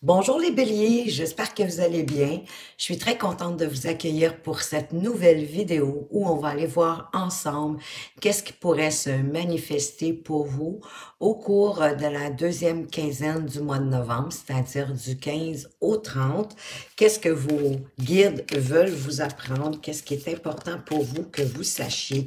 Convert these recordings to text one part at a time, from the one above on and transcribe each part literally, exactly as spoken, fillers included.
Bonjour les béliers, j'espère que vous allez bien. Je suis très contente de vous accueillir pour cette nouvelle vidéo où on va aller voir ensemble qu'est-ce qui pourrait se manifester pour vous au cours de la deuxième quinzaine du mois de novembre, c'est-à-dire du quinze au trente. Qu'est-ce que vos guides veulent vous apprendre? Qu'est-ce qui est important pour vous que vous sachiez?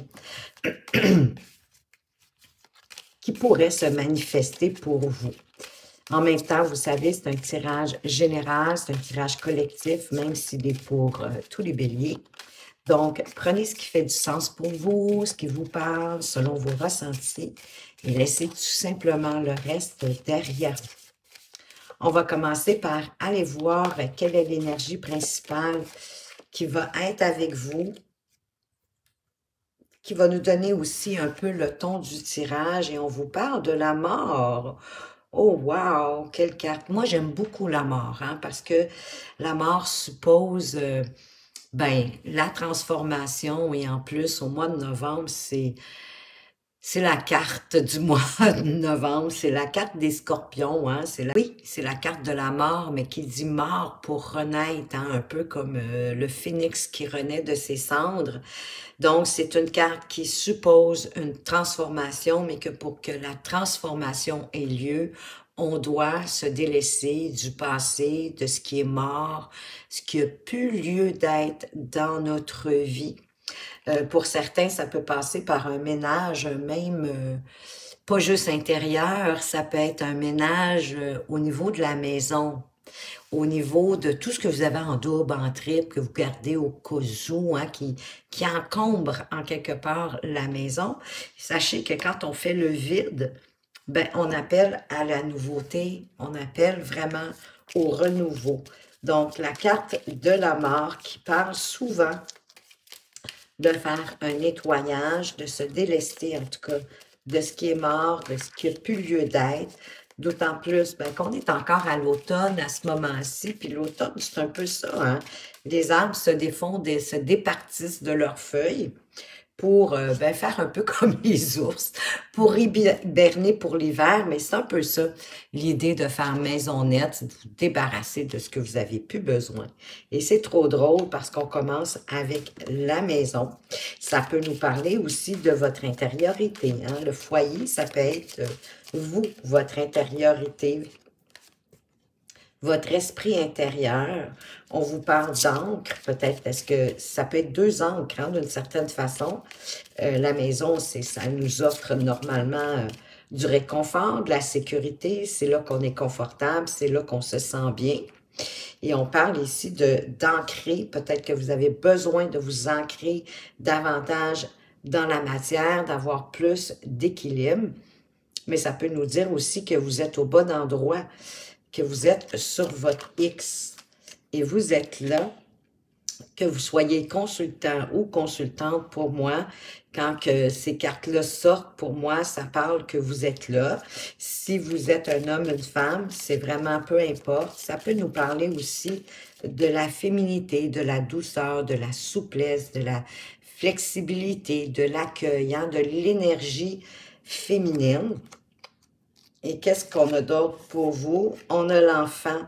Qui pourrait se manifester pour vous? En même temps, vous savez, c'est un tirage général, c'est un tirage collectif, même s'il est pour euh, tous les béliers. Donc, prenez ce qui fait du sens pour vous, ce qui vous parle, selon vos ressentis, et laissez tout simplement le reste derrière vous. On va commencer par aller voir quelle est l'énergie principale qui va être avec vous, qui va nous donner aussi un peu le ton du tirage, et on vous parle de la mort. Oh, wow! Quelle carte! Moi, j'aime beaucoup la mort, hein, parce que la mort suppose, euh, ben, la transformation, et en plus, au mois de novembre, c'est c'est la carte du mois de novembre, c'est la carte des scorpions, hein, c'est la... oui, c'est la carte de la mort, mais qui dit mort pour renaître, hein, un peu comme euh, le phénix qui renaît de ses cendres. Donc, c'est une carte qui suppose une transformation, mais que pour que la transformation ait lieu, on doit se délaisser du passé, de ce qui est mort, ce qui a pu lieu d'être dans notre vie. Euh, pour certains, ça peut passer par un ménage, même euh, pas juste intérieur, ça peut être un ménage euh, au niveau de la maison, au niveau de tout ce que vous avez en double, en triple, que vous gardez au cas où, hein, qui, qui encombre en quelque part la maison. Sachez que quand on fait le vide, ben, on appelle à la nouveauté, on appelle vraiment au renouveau. Donc, la carte de la mort qui parle souvent de faire un nettoyage, de se délester en tout cas de ce qui est mort, de ce qui a plus lieu d'être. D'autant plus ben, qu'on est encore à l'automne à ce moment-ci, puis l'automne, c'est un peu ça, hein? Les arbres se défont, des, se départissent de leurs feuilles pour euh, ben, faire un peu comme les ours, pour hiberner pour l'hiver, mais c'est un peu ça, l'idée de faire maison nette, c'est de vous débarrasser de ce que vous avez plus besoin. Et c'est trop drôle parce qu'on commence avec la maison. Ça peut nous parler aussi de votre intériorité, hein? Le foyer, ça peut être euh, vous, votre intériorité, votre esprit intérieur. On vous parle d'encre, peut-être, parce que ça peut être deux encres, hein, d'une certaine façon. Euh, la maison, c'est, ça nous offre normalement euh, du réconfort, de la sécurité. C'est là qu'on est confortable, c'est là qu'on se sent bien. Et on parle ici de d'ancrer. Peut-être que vous avez besoin de vous ancrer davantage dans la matière, d'avoir plus d'équilibre. Mais ça peut nous dire aussi que vous êtes au bon endroit, que vous êtes sur votre X et vous êtes là, que vous soyez consultant ou consultante pour moi, quand que ces cartes-là sortent, pour moi, ça parle que vous êtes là. Si vous êtes un homme, une femme, c'est vraiment peu importe. Ça peut nous parler aussi de la féminité, de la douceur, de la souplesse, de la flexibilité, de l'accueil, hein, de l'énergie féminine. Et qu'est-ce qu'on a d'autre pour vous? On a l'enfant,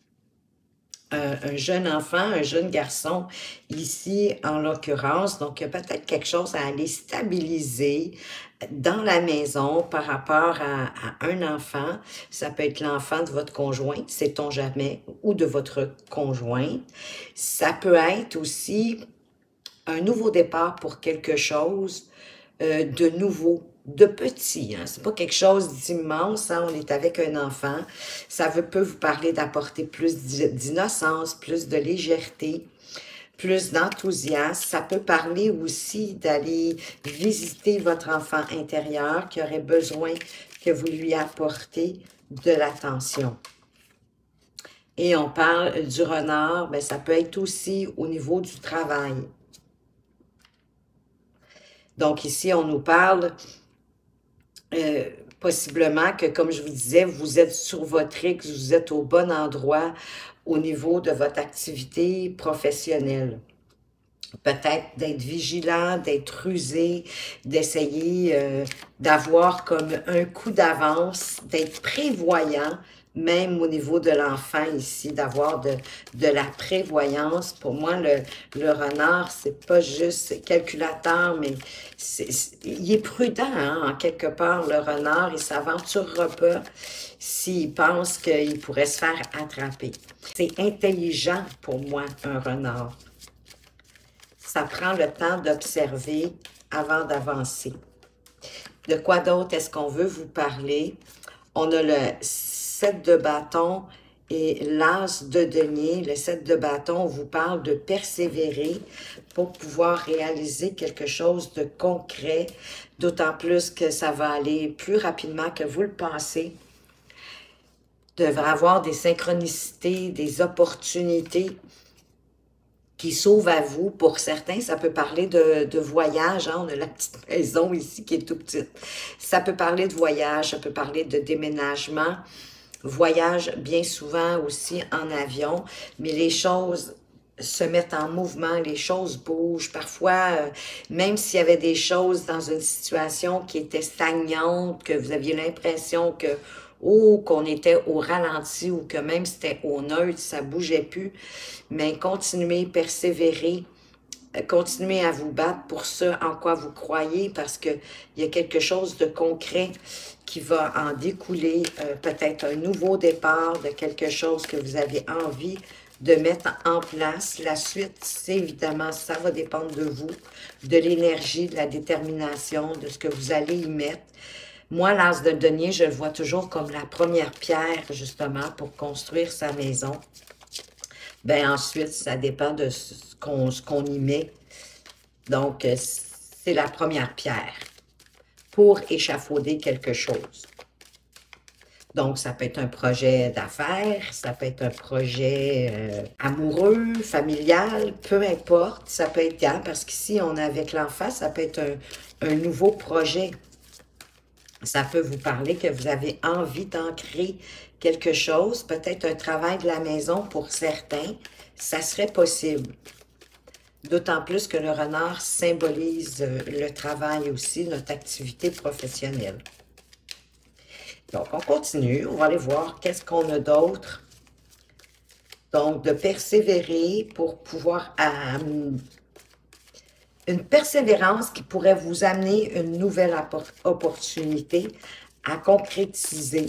un, un jeune enfant, un jeune garçon, ici en l'occurrence. Donc, il y a peut-être quelque chose à aller stabiliser dans la maison par rapport à, à un enfant. Ça peut être l'enfant de votre conjoint, sait-on jamais, ou de votre conjointe. Ça peut être aussi un nouveau départ pour quelque chose euh, de nouveau, de petit, hein. C'est pas quelque chose d'immense, hein. On est avec un enfant. Ça veut, peut vous parler d'apporter plus d'innocence, plus de légèreté, plus d'enthousiasme. Ça peut parler aussi d'aller visiter votre enfant intérieur qui aurait besoin que vous lui apportez de l'attention. Et on parle du renard, ben ça peut être aussi au niveau du travail. Donc ici, on nous parle euh, possiblement que, comme je vous disais, vous êtes sur votre X, vous êtes au bon endroit au niveau de votre activité professionnelle. Peut-être d'être vigilant, d'être rusé, d'essayer euh, d'avoir comme un coup d'avance, d'être prévoyant même au niveau de l'enfant ici, d'avoir de, de la prévoyance. Pour moi, le, le renard, c'est pas juste calculateur, mais c'est, c'est- il est prudent, hein, en quelque part, le renard. Il s'aventurera pas s'il pense qu'il pourrait se faire attraper. C'est intelligent pour moi, un renard. Ça prend le temps d'observer avant d'avancer. De quoi d'autre est-ce qu'on veut vous parler? On a le sept de bâton et l'as de denier. Le sept de bâton, on vous parle de persévérer pour pouvoir réaliser quelque chose de concret, d'autant plus que ça va aller plus rapidement que vous le pensez. Devrait avoir des synchronicités, des opportunités qui s'ouvre à vous. Pour certains, ça peut parler de, de voyage. Hein? On a la petite maison ici qui est tout petite. Ça peut parler de voyage, ça peut parler de déménagement. Voyage bien souvent aussi en avion, mais les choses se mettent en mouvement, les choses bougent. Parfois, euh, même s'il y avait des choses dans une situation qui était stagnante, que vous aviez l'impression que ou qu'on était au ralenti ou que même c'était au neutre, ça bougeait plus, mais continuez, persévérez, euh, continuez à vous battre pour ce en quoi vous croyez parce qu'il y a quelque chose de concret qui va en découler, euh, peut-être un nouveau départ de quelque chose que vous avez envie de mettre en place. La suite, c'est évidemment, ça va dépendre de vous, de l'énergie, de la détermination, de ce que vous allez y mettre. Moi, l'as de denier, je le vois toujours comme la première pierre, justement, pour construire sa maison. Ben ensuite, ça dépend de ce qu'on ce qu'on y met. Donc, euh, c'est la première pierre pour échafauder quelque chose. Donc, ça peut être un projet d'affaires, ça peut être un projet euh, amoureux, familial, peu importe. Ça peut être, hein, parce qu'ici, on a avec l'enfant, ça peut être un, un nouveau projet. Ça peut vous parler que vous avez envie d'ancrer quelque chose, peut-être un travail de la maison pour certains, ça serait possible. D'autant plus que le renard symbolise euh, le travail aussi, notre activité professionnelle. Donc, on continue, on va aller voir qu'est-ce qu'on a d'autre. Donc, de persévérer pour pouvoir... Euh, une persévérance qui pourrait vous amener une nouvelle opportunité à concrétiser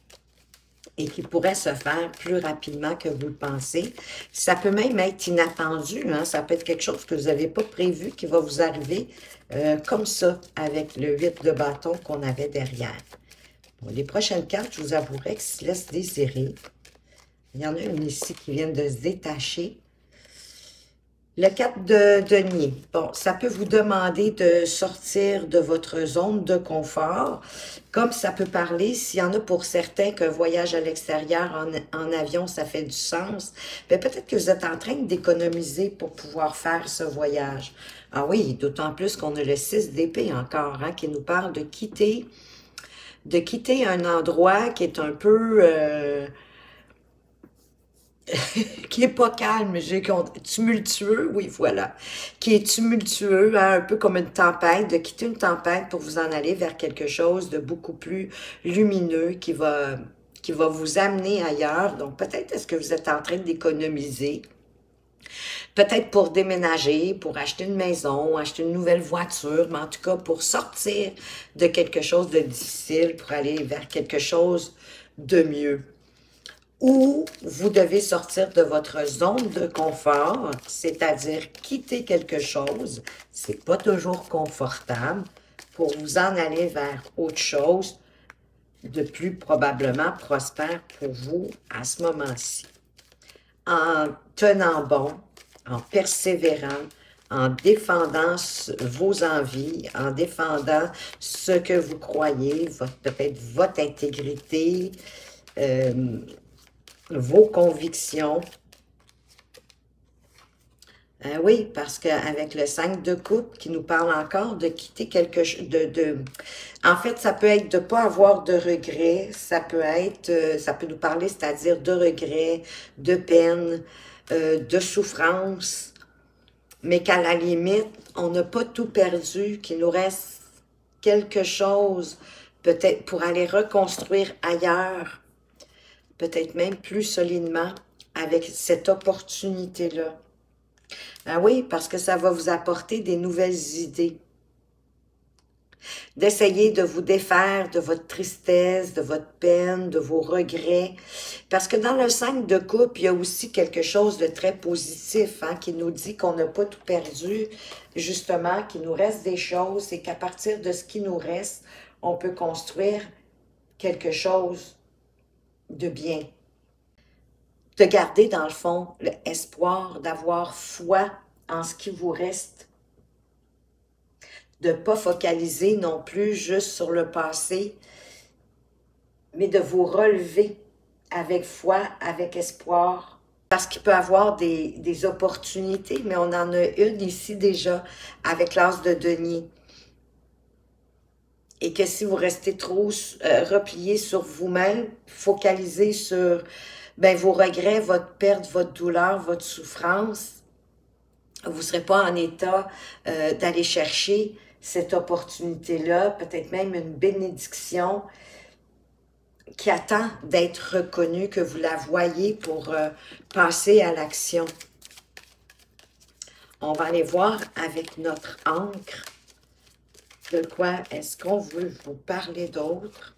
et qui pourrait se faire plus rapidement que vous le pensez. Ça peut même être inattendu, hein? Ça peut être quelque chose que vous n'avez pas prévu qui va vous arriver euh, comme ça avec le huit de bâton qu'on avait derrière. Bon, les prochaines cartes, je vous avouerai que se laissent désirer. Il y en a une ici qui vient de se détacher. Le quatre de denier. Bon, ça peut vous demander de sortir de votre zone de confort, comme ça peut parler, s'il y en a pour certains qu'un voyage à l'extérieur en, en avion, ça fait du sens, bien peut-être que vous êtes en train d'économiser pour pouvoir faire ce voyage. Ah oui, d'autant plus qu'on a le six d'épée encore, hein, qui nous parle de quitter, de quitter un endroit qui est un peu... Euh, qui est pas calme, j'ai tumultueux, oui, voilà, qui est tumultueux, hein, un peu comme une tempête, de quitter une tempête pour vous en aller vers quelque chose de beaucoup plus lumineux qui va, qui va vous amener ailleurs. Donc, peut-être est-ce que vous êtes en train d'économiser, peut-être pour déménager, pour acheter une maison, acheter une nouvelle voiture, mais en tout cas pour sortir de quelque chose de difficile, pour aller vers quelque chose de mieux. Ou vous devez sortir de votre zone de confort, c'est-à-dire quitter quelque chose, c'est pas toujours confortable, pour vous en aller vers autre chose de plus probablement prospère pour vous à ce moment-ci. En tenant bon, en persévérant, en défendant vos envies, en défendant ce que vous croyez, peut-être votre intégrité, euh, vos convictions. Euh, oui, parce qu'avec le cinq de coupe qui nous parle encore de quitter quelque chose, de, de... En fait, ça peut être de ne pas avoir de regrets, ça peut être, euh, ça peut nous parler, c'est-à-dire de regrets, de peine, euh, de souffrance, mais qu'à la limite, on n'a pas tout perdu, qu'il nous reste quelque chose, peut-être pour aller reconstruire ailleurs, peut-être même plus solidement avec cette opportunité-là. Ah oui, parce que ça va vous apporter des nouvelles idées. D'essayer de vous défaire de votre tristesse, de votre peine, de vos regrets. Parce que dans le cinq de coupe, il y a aussi quelque chose de très positif, hein, qui nous dit qu'on n'a pas tout perdu, justement, qu'il nous reste des choses et qu'à partir de ce qui nous reste, on peut construire quelque chose de bien. De garder, dans le fond, l'espoir, d'avoir foi en ce qui vous reste. De ne pas focaliser non plus juste sur le passé, mais de vous relever avec foi, avec espoir. Parce qu'il peut y avoir des, des opportunités, mais on en a une ici déjà avec l'as de denier. Et que si vous restez trop euh, replié sur vous-même, focalisé sur ben, vos regrets, votre perte, votre douleur, votre souffrance, vous ne serez pas en état euh, d'aller chercher cette opportunité-là, peut-être même une bénédiction qui attend d'être reconnue, que vous la voyez pour euh, passer à l'action. On va aller voir avec notre encre de quoi est-ce qu'on veut vous parler d'autre.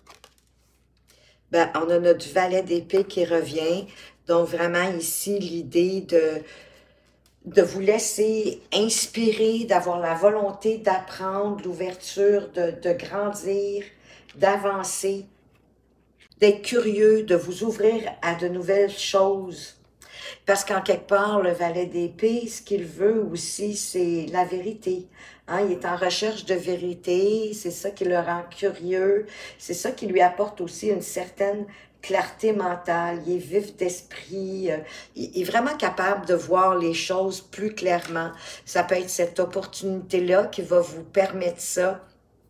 Ben, on a notre valet d'épée qui revient, donc vraiment ici l'idée de de vous laisser inspirer, d'avoir la volonté d'apprendre, l'ouverture, de, de grandir, d'avancer, d'être curieux, de vous ouvrir à de nouvelles choses. Parce qu'en quelque part, le valet d'épée, ce qu'il veut aussi, c'est la vérité. Hein? Il est en recherche de vérité, c'est ça qui le rend curieux, c'est ça qui lui apporte aussi une certaine clarté mentale, il est vif d'esprit, euh, il est vraiment capable de voir les choses plus clairement. Ça peut être cette opportunité-là qui va vous permettre ça,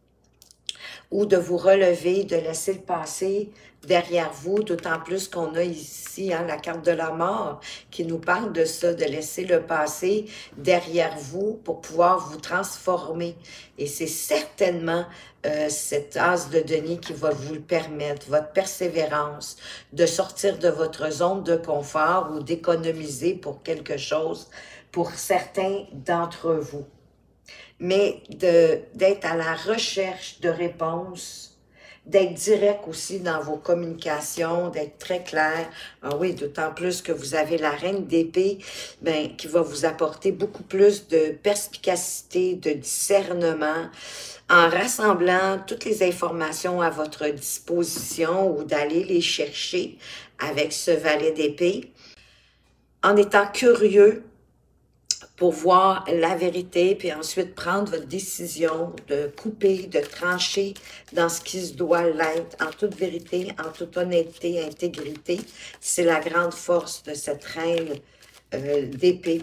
ou de vous relever, de laisser le passé derrière vous, d'autant plus qu'on a ici hein, la carte de la mort qui nous parle de ça, de laisser le passé derrière vous pour pouvoir vous transformer. Et c'est certainement euh, cet as de denier qui va vous le permettre, votre persévérance, de sortir de votre zone de confort ou d'économiser pour quelque chose pour certains d'entre vous. Mais d'être à la recherche de réponses, d'être direct aussi dans vos communications, d'être très clair. Ah oui, d'autant plus que vous avez la reine d'épée ben, qui va vous apporter beaucoup plus de perspicacité, de discernement, en rassemblant toutes les informations à votre disposition ou d'aller les chercher avec ce valet d'épée, en étant curieux, pour voir la vérité, puis ensuite prendre votre décision de couper, de trancher dans ce qui se doit l'être, en toute vérité, en toute honnêteté, intégrité. C'est la grande force de cette reine euh, d'épée,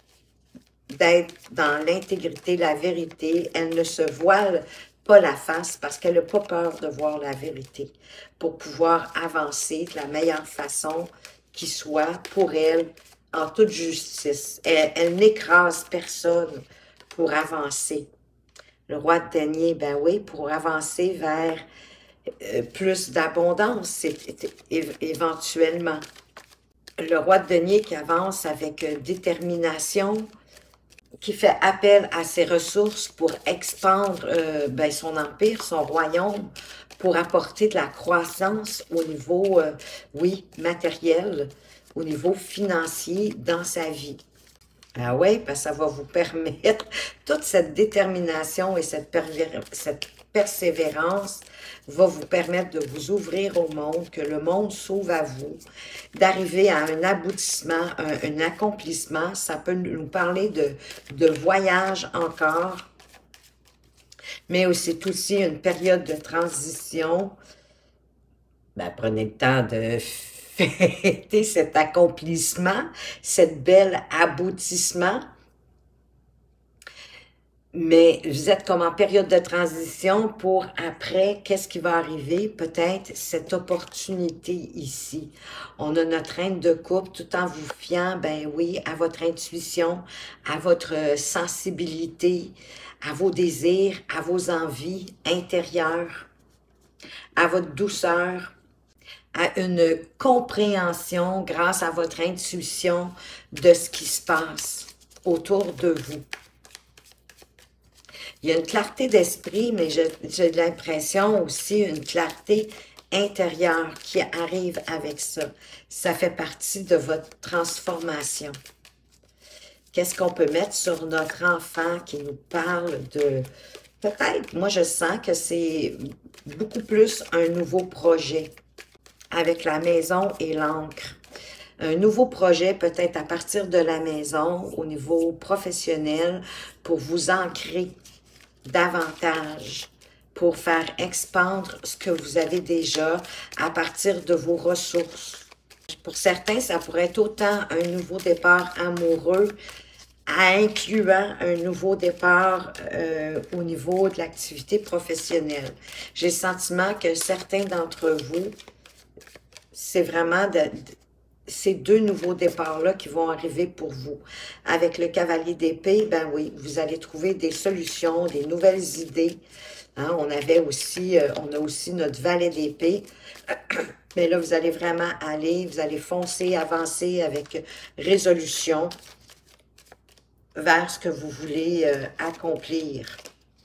d'être dans l'intégrité, la vérité. Elle ne se voile pas la face parce qu'elle n'a pas peur de voir la vérité pour pouvoir avancer de la meilleure façon qui soit pour elle, en toute justice. Elle, elle n'écrase personne pour avancer. Le roi de denier, ben oui, pour avancer vers euh, plus d'abondance, éventuellement. Le roi de denier qui avance avec euh, détermination, qui fait appel à ses ressources pour expandre euh, ben, son empire, son royaume, pour apporter de la croissance au niveau, euh, oui, matériel, au niveau financier dans sa vie. Ah oui, parce que ça va vous permettre, toute cette détermination et cette, cette persévérance va vous permettre de vous ouvrir au monde, que le monde s'ouvre à vous, d'arriver à un aboutissement, un, un accomplissement. Ça peut nous parler de, de voyage encore, mais c'est aussi une période de transition. Ben, prenez le temps de fêter cet accomplissement, cet bel aboutissement. Mais vous êtes comme en période de transition pour après, qu'est-ce qui va arriver? Peut-être cette opportunité ici. On a notre reine de coupe tout en vous fiant, ben oui, à votre intuition, à votre sensibilité, à vos désirs, à vos envies intérieures, à votre douceur, à une compréhension grâce à votre intuition de ce qui se passe autour de vous. Il y a une clarté d'esprit, mais j'ai l'impression aussi une clarté intérieure qui arrive avec ça. Ça fait partie de votre transformation. Qu'est-ce qu'on peut mettre sur notre enfant qui nous parle de... Peut-être, moi je sens que c'est beaucoup plus un nouveau projet avec la maison et l'encre. Un nouveau projet peut-être à partir de la maison au niveau professionnel pour vous ancrer davantage, pour faire expandre ce que vous avez déjà à partir de vos ressources. Pour certains, ça pourrait être autant un nouveau départ amoureux, incluant un nouveau départ euh, au niveau de l'activité professionnelle. J'ai le sentiment que certains d'entre vous, c'est vraiment de, de, ces deux nouveaux départs-là qui vont arriver pour vous. Avec le cavalier d'épée, ben oui, vous allez trouver des solutions, des nouvelles idées. Hein, on avait aussi, euh, on a aussi notre valet d'épée. Mais là, vous allez vraiment aller, vous allez foncer, avancer avec résolution vers ce que vous voulez euh, accomplir.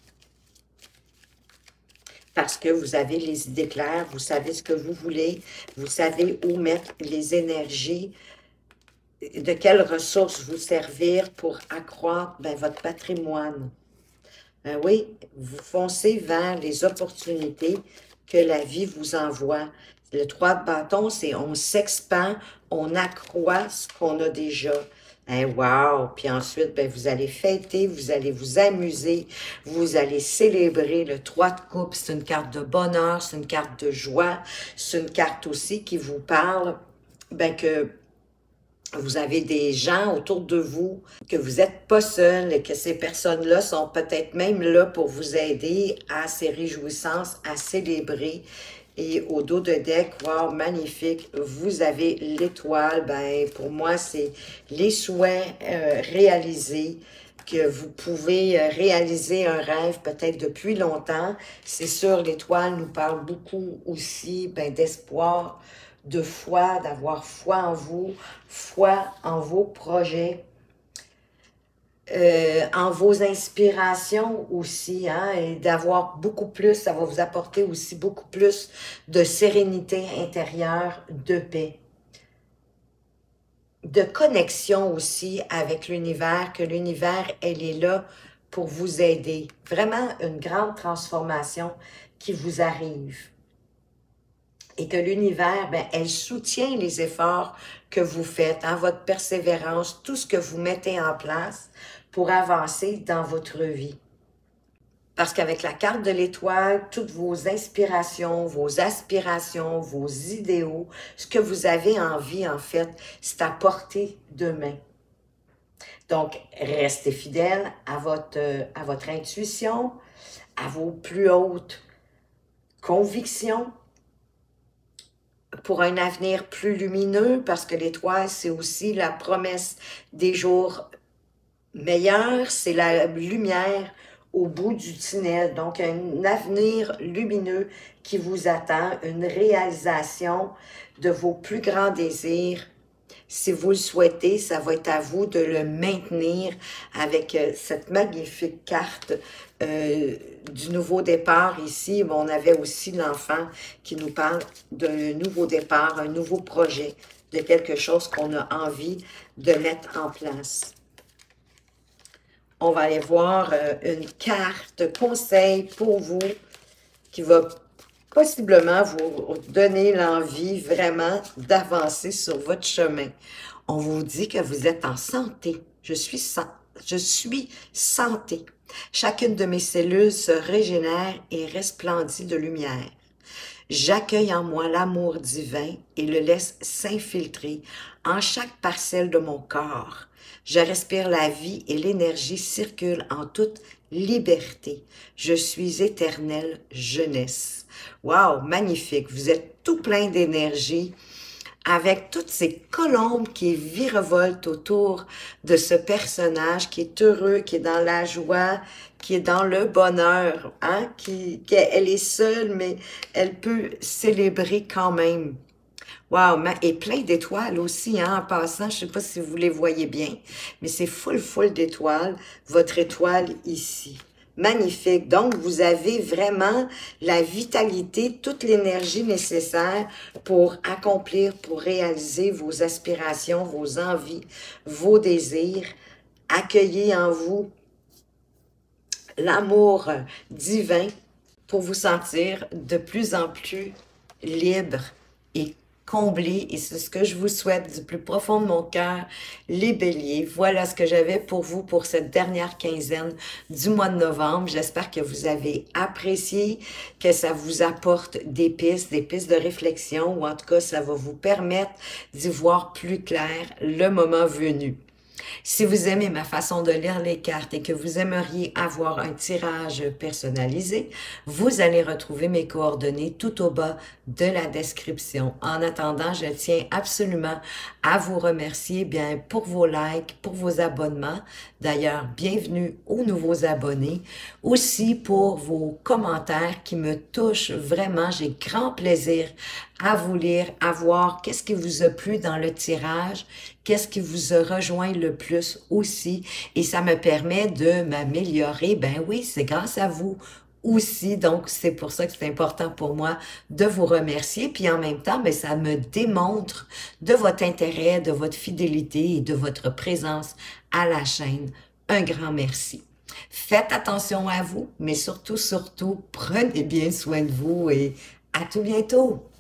Parce que vous avez les idées claires, vous savez ce que vous voulez, vous savez où mettre les énergies, de quelles ressources vous servir pour accroître ben, votre patrimoine. Ben oui, vous foncez vers les opportunités que la vie vous envoie. Le trois de bâton, c'est on s'expand, on accroît ce qu'on a déjà. Hein, wow! Puis ensuite, ben, vous allez fêter, vous allez vous amuser, vous allez célébrer. Le trois de coupe, c'est une carte de bonheur, c'est une carte de joie, c'est une carte aussi qui vous parle ben, que vous avez des gens autour de vous, que vous n'êtes pas seul et que ces personnes-là sont peut-être même là pour vous aider à ces réjouissances, à célébrer. Et au dos de deck, wow, magnifique, vous avez l'étoile. Ben, pour moi, c'est les souhaits euh, réalisés, que vous pouvez réaliser un rêve peut-être depuis longtemps. C'est sûr, l'étoile nous parle beaucoup aussi ben, d'espoir, de foi, d'avoir foi en vous, foi en vos projets, euh, en vos inspirations aussi, hein, et d'avoir beaucoup plus, ça va vous apporter aussi beaucoup plus de sérénité intérieure, de paix, de connexion aussi avec l'univers, que l'univers, elle est là pour vous aider. Vraiment une grande transformation qui vous arrive. Et que l'univers, ben, elle soutient les efforts que vous faites, hein, votre persévérance, tout ce que vous mettez en place pour avancer dans votre vie. Parce qu'avec la carte de l'étoile, toutes vos inspirations, vos aspirations, vos idéaux, ce que vous avez envie, en fait, c'est à portée de main. Donc, restez fidèle à votre, à votre intuition, à vos plus hautes convictions, pour un avenir plus lumineux, parce que l'étoile, c'est aussi la promesse des jours meilleurs, c'est la lumière au bout du tunnel. Donc, un avenir lumineux qui vous attend, une réalisation de vos plus grands désirs. Si vous le souhaitez, ça va être à vous de le maintenir avec cette magnifique carte euh, du nouveau départ ici. On avait aussi l'enfant qui nous parle d'un nouveau départ, un nouveau projet, de quelque chose qu'on a envie de mettre en place. On va aller voir euh, une carte conseil pour vous qui va possiblement vous donner l'envie vraiment d'avancer sur votre chemin. On vous dit que vous êtes en santé. Je suis, je suis santé. Chacune de mes cellules se régénère et resplendit de lumière. J'accueille en moi l'amour divin et le laisse s'infiltrer en chaque parcelle de mon corps. Je respire la vie et l'énergie circule en toute liberté. Je suis éternelle jeunesse. Wow, magnifique. Vous êtes tout plein d'énergie avec toutes ces colombes qui virevoltent autour de ce personnage qui est heureux, qui est dans la joie, qui est dans le bonheur, hein? qui, qui, elle est seule, mais elle peut célébrer quand même. Wow, ma- et plein d'étoiles aussi, hein, en passant. Je sais pas si vous les voyez bien, mais c'est full, full d'étoiles. Votre étoile ici. Magnifique. Donc, vous avez vraiment la vitalité, toute l'énergie nécessaire pour accomplir, pour réaliser vos aspirations, vos envies, vos désirs. Accueillez en vous l'amour divin pour vous sentir de plus en plus libre et comblé. Et c'est ce que je vous souhaite du plus profond de mon cœur, les béliers. Voilà ce que j'avais pour vous pour cette dernière quinzaine du mois de novembre. J'espère que vous avez apprécié, que ça vous apporte des pistes, des pistes de réflexion, ou en tout cas, ça va vous permettre d'y voir plus clair le moment venu. Si vous aimez ma façon de lire les cartes et que vous aimeriez avoir un tirage personnalisé, vous allez retrouver mes coordonnées tout au bas de la description. En attendant, je tiens absolument à vous remercier bien pour vos likes, pour vos abonnements. D'ailleurs, bienvenue aux nouveaux abonnés. Aussi pour vos commentaires qui me touchent vraiment. J'ai grand plaisir à vous lire, à voir qu'est-ce qui vous a plu dans le tirage, qu'est-ce qui vous a rejoint le plus aussi. Et ça me permet de m'améliorer. Ben oui, c'est grâce à vous aussi. Donc, c'est pour ça que c'est important pour moi de vous remercier. Puis en même temps, ben, ça me démontre de votre intérêt, de votre fidélité et de votre présence à la chaîne. Un grand merci. Faites attention à vous, mais surtout, surtout, prenez bien soin de vous et à tout bientôt.